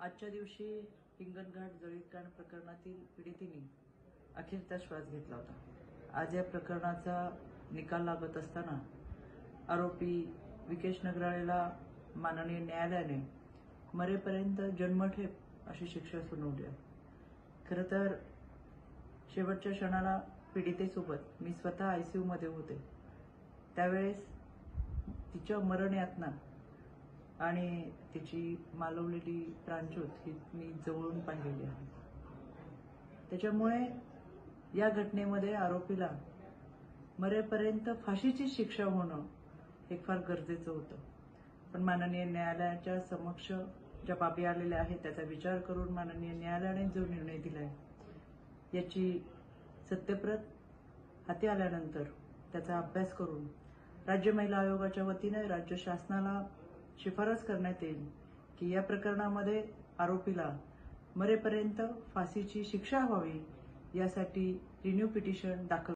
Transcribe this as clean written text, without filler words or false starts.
आजच्या दिवशी हिंगणघाट जळीतकांड प्रकरणातील पीडितेने अखेरचा श्वास घेतला होता. आज या प्रकरणाचा निकाल लागत असताना आरोपी विकेश नगराळेला माननीय न्यायालयाने मरेपर्यंत जन्मठेप अशी शिक्षा सुनावली आहे. खरं तर शेवटच्या क्षणाला पीडितेसोबत मी स्वतः आयसीयू मध्ये होते. त्यावेळेस तिच्या मरण यातना आणि तिची मालवलेली प्राणज्योत ही मी जवळून पाहिलेली आहे. त्याच्यामुळे या घटनेमध्ये आरोपीला मरेपर्यंत फाशीची शिक्षा होणं हे फार गरजेचं होतं. पण माननीय न्यायालयाच्या समक्ष ज्या बाबी आलेल्या आहेत त्याचा विचार करून माननीय न्यायालयाने जो निर्णय दिलाय याची सत्यप्रत हाती आल्यानंतर त्याचा अभ्यास करून राज्य महिला आयोगाच्या वतीने राज्य शासनाला शिफारस करण्यात येईल की या प्रकरणामध्ये आरोपीला मरेपर्यंत फाशीची शिक्षा व्हावी यासाठी रिन्यू पिटिशन दाखल